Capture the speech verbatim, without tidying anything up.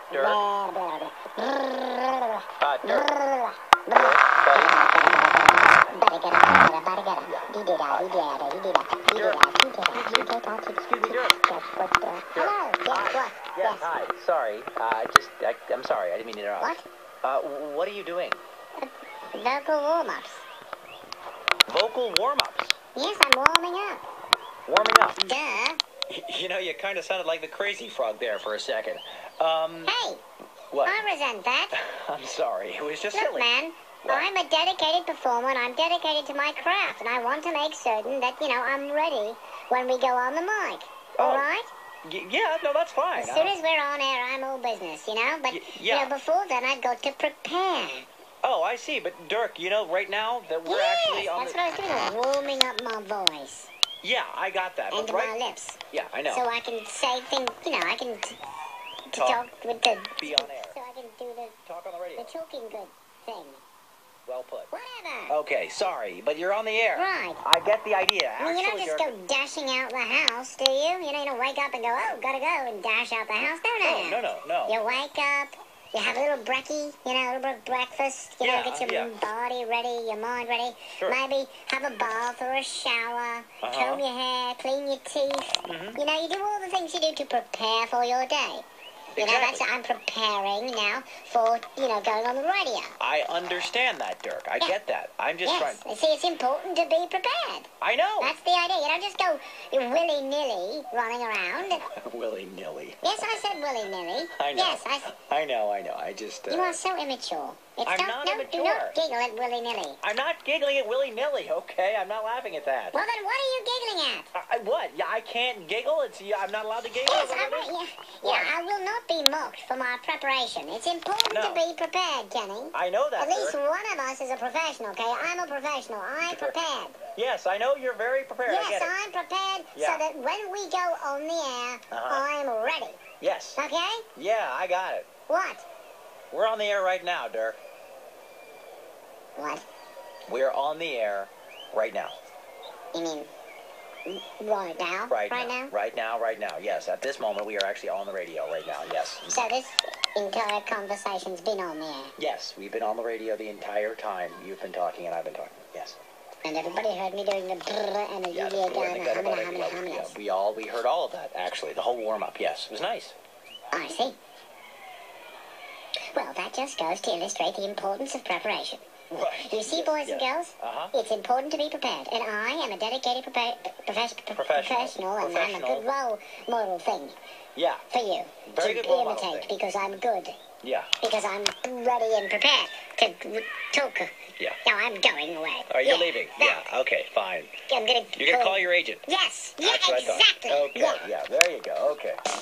Dirk? Uh, Dirk? Hello. Yes, what? Yes, hi. Sorry. Uh, just, I, I'm sorry. I didn't mean to interrupt. What? Uh, what are you doing? Vocal warm-ups. Vocal warm-ups. Yes, I'm warming up. Warming up. Duh. You know, you kind of sounded like the crazy frog there for a second. Um, Hey, what? I resent that. I'm sorry. It was just Look, silly. man, What? I'm a dedicated performer, and I'm dedicated to my craft, and I want to make certain that, you know, I'm ready when we go on the mic. All Oh. right? Y- yeah, no, that's fine. As soon as we're on air, I'm all business, you know? But, Y- yeah. you know, before then, I've got to prepare. Oh, I see. But, Dirk, you know, right now that we're Yes, actually on that's the... what I was doing. I was warming up my voice Yeah, I got that. and But right... my lips. Yeah, I know. So I can say things, you know, I can t- to Talk. talk with the... Be on air. So I can do the, Talk on the radio. the talking good thing. Well put. Whatever. Okay, sorry, but you're on the air. Right. I get the idea. I mean, you don't Actually, just Dirk... go dashing out the house, do you? You know, you don't wake up and go, oh, gotta go, and dash out the house, don't Oh, you? no, no, no. You wake up, you have a little brekkie, you know, a little bit of breakfast, you Yeah, know, get your yeah. body ready, your mind ready. Sure. Maybe have a bath or a shower, Uh-huh. comb your hair, clean your teeth. Mhm. You know, you do all the things you do to prepare for your day. You know, that's Exactly. I'm preparing now for, you know, going on the radio. I understand that, Dirk. I Yeah. get that. I'm just Yes, trying... see, it's important to be prepared. I know. That's the idea. You don't just go willy-nilly running around. Willy-nilly. Yes, I said willy-nilly. I know. Yes, I... I know, I know. I just... Uh... You are so immature. It's I'm don't, not no, immature. Do not giggle at willy-nilly. I'm not giggling at willy-nilly, okay? I'm not laughing at that. Well, then what are you giggling at? I, I- what? Yeah, I can't giggle? It's yeah, I'm not allowed to giggle? Yes, Is that I, what it is? will- yeah, yeah, I will not be mocked for my preparation. It's important No. to be prepared, Kenny. I know that, At least Dirk. one of us is a professional, okay? I'm a professional. I'm Sure. prepared. Yes, I know you're very prepared. I Yes, get it. I'm prepared Yeah. so that when we go on the air, Uh-huh. I'm ready. Yes. Okay? Yeah, I got it. What? We're on the air right now, Dirk. What? We're on the air right now. You mean right now? Right, Right now. now? Right now, right now. Yes, at this moment, we are actually on the radio right now. Yes. So this entire conversation's been on there, Yes, we've been on the radio the entire time. You've been talking and I've been talking. Yes. and everybody heard me doing the brrr and the Yeah, yeah, the gun, and the the humming, about it, humming, yeah, humming. yeah, we all we heard all of that actually. The whole warm up. Yes, it was nice. I see. Well, that just goes to illustrate the importance of preparation. Right. You see, boys and girls, Uh-huh. it's important to be prepared, and I am a dedicated prepa- profes- pro- Professional. professional, and I'm a Professional. good role model thing Yeah. for you Very to good role model imitate thing. because I'm good, Yeah. because I'm ready and prepared to talk. Yeah. No, I'm going away. Are you Yeah, leaving? that- Yeah. Okay. Fine. I'm gonna. You're gonna call your agent. Yes. Yeah. That's what I thought. Exactly. Okay. Yeah. Yeah. There you go. Okay.